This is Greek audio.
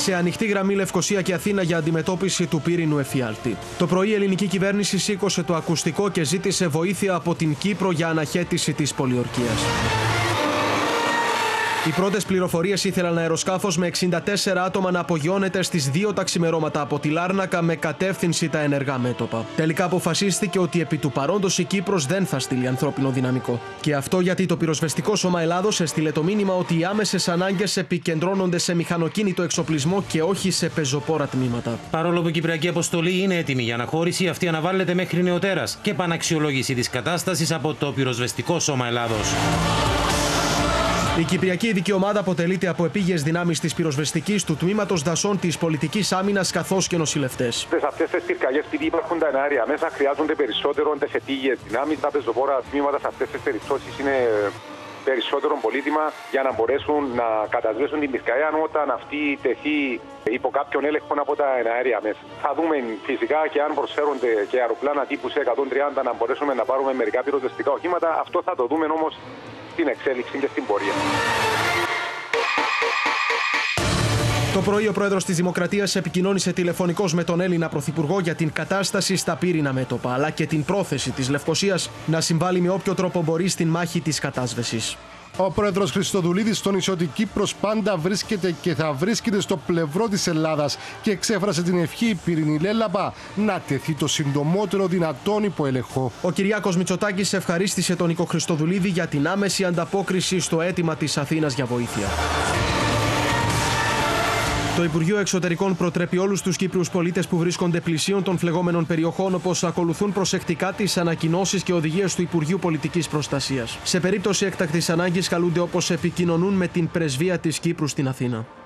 σε ανοιχτή γραμμή Λευκοσία και Αθήνα για αντιμετώπιση του πύρινου εφιάλτη. Το πρωί η ελληνική κυβέρνηση σήκωσε το ακουστικό και ζήτησε βοήθεια από την Κύπρο για αναχέτηση της πολιορκίας. Οι πρώτες πληροφορίες ήθελαν αεροσκάφος με 64 άτομα να απογειώνεται στις 2 τα ξημερώματα από τη Λάρνακα με κατεύθυνση τα ενεργά μέτωπα. Τελικά αποφασίστηκε ότι επί του παρόντος η Κύπρος δεν θα στείλει ανθρώπινο δυναμικό. Και αυτό γιατί το Πυροσβεστικό Σώμα Ελλάδος έστειλε το μήνυμα ότι οι άμεσες ανάγκες επικεντρώνονται σε μηχανοκίνητο εξοπλισμό και όχι σε πεζοπόρα τμήματα. Παρόλο που η Κυπριακή αποστολή είναι έτοιμη για αναχώρηση, αυτή αναβάλλεται μέχρι νεοτέρας και επαναξιολόγηση της κατάστασης από το Πυροσβεστικό Σώμα Ελλάδος. Η Κυπριακή Ειδική Ομάδα αποτελείται από επίγειες δυνάμεις της πυροσβεστικής, του τμήματος δασών, της πολιτικής άμυνας καθώς και νοσηλευτές. Σε αυτές τις πυρκαγιές, επειδή υπάρχουν τα εναέρια μέσα, χρειάζονται περισσότερο τις επίγειες δυνάμεις. Τα πεζοπόρα τμήματα σε αυτές τις περιπτώσεις είναι περισσότερο πολύτιμα για να μπορέσουν να κατασβέσουν την πυρκαγιά όταν αυτή τεθεί υπό κάποιον έλεγχο από τα εναέρια μέσα. Θα δούμε φυσικά και αν προσφέρονται και αεροπλάνα τύπου σε 130 να μπορέσουμε να πάρουμε μερικά πυροσβεστικά οχήματα. Αυτό θα το δούμε όμως στην εξέλιξη και στην πορεία. Το πρωί ο πρόεδρος της Δημοκρατίας επικοινώνησε τηλεφωνικώς με τον Έλληνα Πρωθυπουργό για την κατάσταση στα πύρινα μέτωπα, αλλά και την πρόθεση της Λευκοσίας να συμβάλλει με όποιο τρόπο μπορεί στην μάχη της κατάσβεσης. Ο πρόεδρος Χριστοδουλίδης τόνισε ότι η Κύπρος πάντα βρίσκεται και θα βρίσκεται στο πλευρό της Ελλάδας και εξέφρασε την ευχή η πυρηνή λέλαπα να τεθεί το συντομότερο δυνατόν υπό έλεγχο. Ο Κυριάκος Μητσοτάκης ευχαρίστησε τον Νίκο Χριστοδουλίδη για την άμεση ανταπόκριση στο αίτημα της Αθήνας για βοήθεια. Το Υπουργείο Εξωτερικών προτρέπει όλους τους Κύπριους πολίτες που βρίσκονται πλησίων των φλεγόμενων περιοχών, όπως ακολουθούν προσεκτικά τις ανακοινώσεις και οδηγίες του Υπουργείου Πολιτικής Προστασίας. Σε περίπτωση έκτακτης ανάγκης καλούνται όπως επικοινωνούν με την Πρεσβεία της Κύπρου στην Αθήνα.